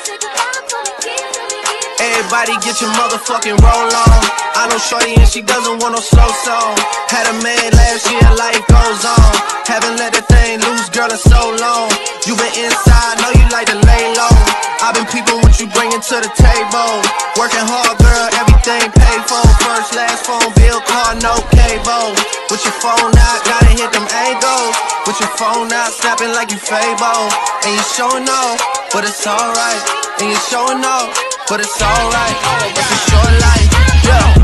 Everybody get your motherfucking roll on. I know shorty and she doesn't want no slow song. Had a man last year, life goes on. Haven't let that thing loose, girl, in so long. You been inside, know you like to lay low. I've been peeping what you bringing to the table. Working hard, girl, everything paid for. First, last phone bill, car, no cable. With your phone out, gotta hit them angles. With your phone out, snapping like you Fable. And you showing off, but it's alright. And you showing off, but it's alright. It's a short life, yeah.